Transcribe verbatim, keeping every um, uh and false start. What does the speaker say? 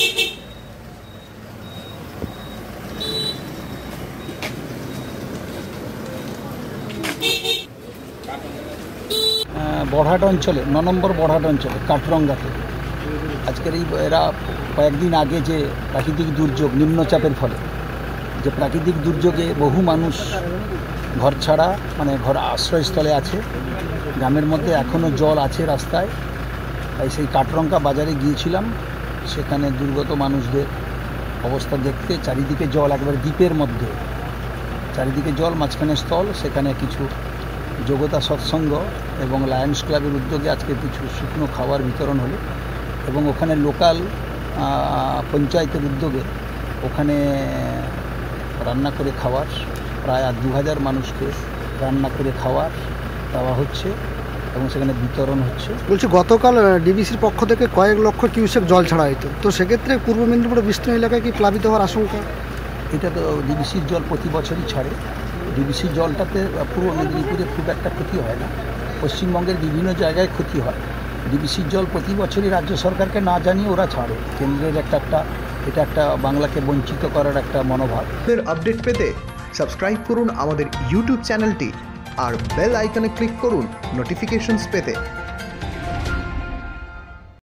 বড়হাট অঞ্চলে ন নম্বর বড়হাট অঞ্চলে কাঠরঙ্গাতে আজকের এই এরা কয়েকদিন আগে যে প্রাকৃতিক দুর্যোগ নিম্নচাপের ফলে যে প্রাকৃতিক দুর্যোগে বহু মানুষ ঘর ছাড়া মানে ঘর আশ্রয়স্থলে আছে, গ্রামের মধ্যে এখনও জল আছে রাস্তায়। তাই সেই কাঠরঙ্গা বাজারে গিয়েছিলাম, সেখানে দুর্গত মানুষদের অবস্থা দেখতে। চারিদিকে জল, একবার দ্বীপের মধ্যে চারিদিকে জল, মাঝখানে স্থল। সেখানে কিছু যোগতা সৎসঙ্গ এবং লায়ন্স ক্লাবের উদ্যোগে আজকে কিছু শুকনো খাবার বিতরণ হলো এবং ওখানে লোকাল পঞ্চায়েতের উদ্যোগে ওখানে রান্না করে খাওয়ার প্রায় দু হাজার মানুষকে রান্না করে খাওয়ার দেওয়া হচ্ছে এবং সেখানে বিতরণ হচ্ছে। বলছি, গতকাল ডিবিসির পক্ষ থেকে কয়েক লক্ষ কিউসেক জল ছাড়া হইতো, তো সেক্ষেত্রে পূর্ব মেদিনীপুরের বিস্তীর্ণ এলাকায় কি প্লাবিত হওয়ার আশঙ্কা? এটা তো ডিবিসির জল প্রতি বছরই ছাড়ে। ডিবিসির জলটাতে পূর্ব মেদিনীপুরে খুব একটা ক্ষতি হয় না, পশ্চিমবঙ্গের বিভিন্ন জায়গায় ক্ষতি হয়। ডিবিসির জল প্রতি বছরই রাজ্য সরকারকে না জানিয়ে ওরা ছাড়ে। কেন্দ্রের একটা একটা এটা একটা বাংলাকে বঞ্চিত করার একটা মনোভাব। আপডেট পেতে সাবস্ক্রাইব করুন আমাদের ইউটিউব চ্যানেলটি আর বেল আইকনে ক্লিক করুন নোটিফিকেশনস পেতে।